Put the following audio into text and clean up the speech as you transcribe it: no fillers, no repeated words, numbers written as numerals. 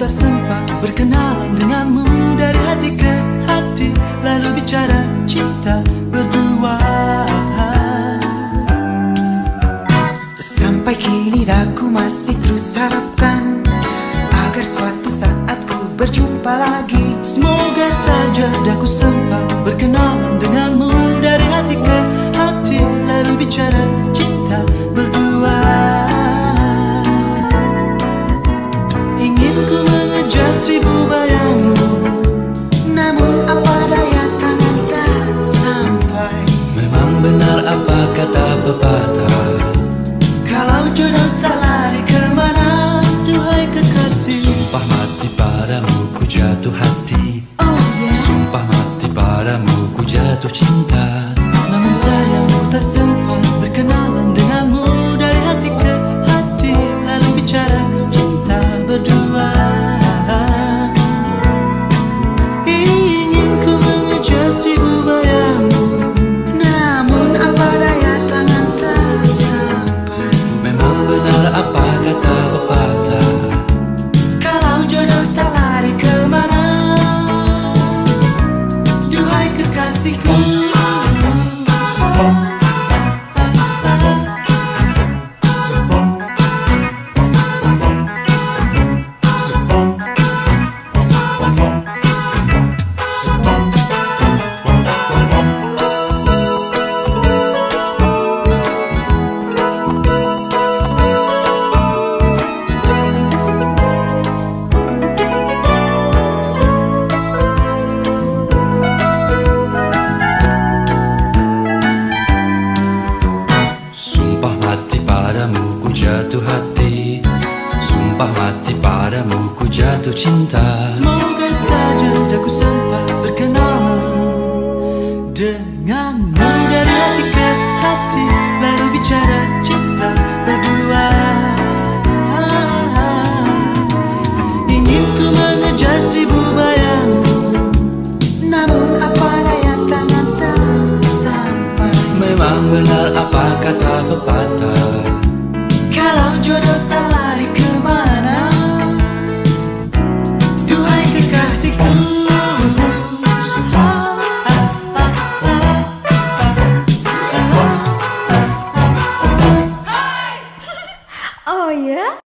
tak sempat berkenalan denganmu dari hati ke hati, lalu bicara cinta berdua. Sampai kini daku masih terus harapkan agar suatu saat ku berjumpa lagi. Semoga saja daku sempat berkenalan denganmu dari hati ke hati, lalu bicara cinta berdua. Ingin ku mengejar 1000 bayangmu, namun apa daya tangan tak sampai. Memang benar apa kata pepatah, kalau jodoh tak lari kemana, duhai kekasih. sumpah mati padamu ku jatuh hati. Oh yeah. Sumpah mati padamu ku jatuh cinta. Namun sayang ku tak sempat berkenalan denganmu dari hati ke hati, lalu bicara cinta berdua. Ingin ku mengejar 1000 bayangmu, namun apa daya tangan tak sampai. Memang benar apa kata pepatah, kalau jodoh tak lari kemana, duhai kekasihku. sumpah mati padamu ku jatuh hati. Sumpah mati padamu ku jatuh cinta. Semoga saja daku sempat berkenalan denganmu dari hati ke hati, lalu bicara cinta berdua. Ingin ku mengejar 1000 bayangmu, namun apa daya tangan tak sampai. Memang benar apa kata pepatah, Kalau jodoh tak lari kemana, duhai kekasihku. Oh ya?